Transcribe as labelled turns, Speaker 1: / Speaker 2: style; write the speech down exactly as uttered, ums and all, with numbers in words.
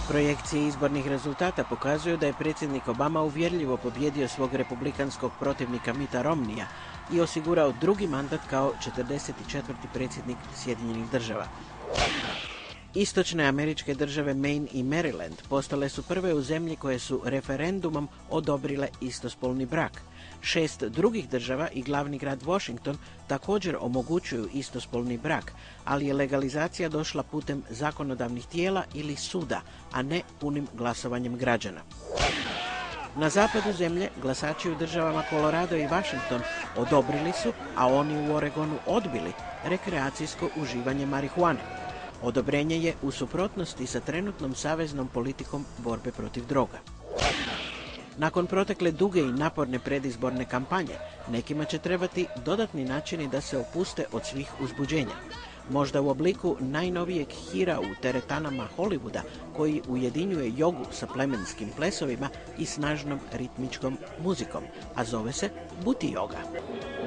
Speaker 1: Projekcije izbornih rezultata pokazuju da je predsjednik Obama uvjerljivo pobjedio svog republikanskog protivnika Mitta Romneya i osigurao drugi mandat kao četrdeset četvrti predsjednik Sjedinjenih država. Istočne američke države Maine i Maryland postale su prve u zemlji koje su referendumom odobrile istospolni brak. Šest drugih država i glavni grad Washington također omogućuju istospolni brak, ali je legalizacija došla putem zakonodavnih tijela ili suda, a ne punim glasovanjem građana. Na zapadu zemlje glasači u državama Colorado i Washington odobrili su, a oni u Oregonu odbili, rekreacijsko uživanje marihuane. Odobrenje je u suprotnosti sa trenutnom saveznom politikom borbe protiv droga. Nakon protekle duge i naporne predizborne kampanje, nekima će trebati dodatni načini da se opuste od svih uzbuđenja. Možda u obliku najnovijeg hira u teretanama Hollywooda, koji ujedinjuje jogu sa plemenskim plesovima i snažnom ritmičkom muzikom, a zove se Booty Yoga.